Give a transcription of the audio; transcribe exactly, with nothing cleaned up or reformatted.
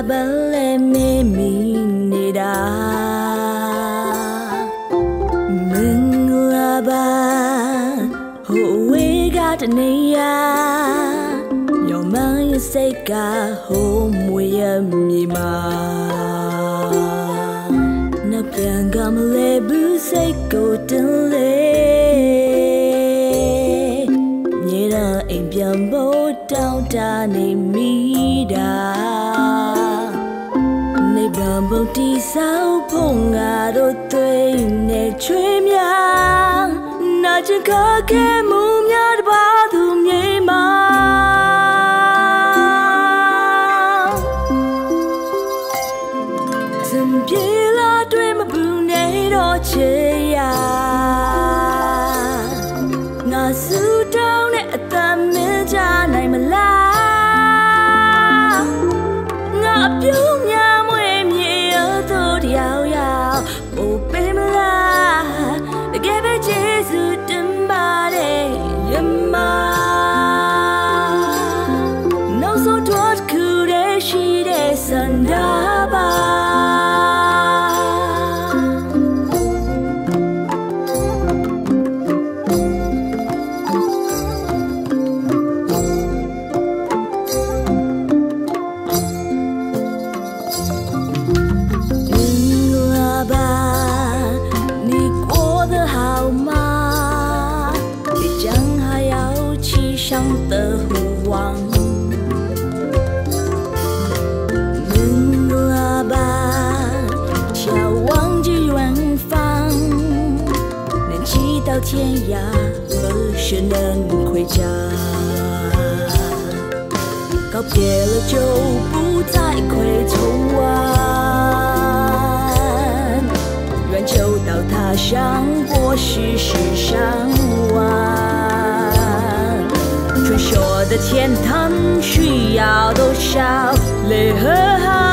吧嘞咪咪你哒，明啦吧，好为个的你呀，要忙一些个好没有咪嘛，那边个么嘞不些个等嘞，你的一边不到达你咪哒。让梦地扫碰啊都对你吹灭，那真可给木面的把土灭嘛。怎别啦对么不内多切呀？我苏到你阿没家来么啦？我表面。的呼望，明了吧，眺望着远方，能骑到天涯，何时能回家？告别了就不再回头望，远就到他乡，或许是上湾。传说的天堂需要多少泪和汗？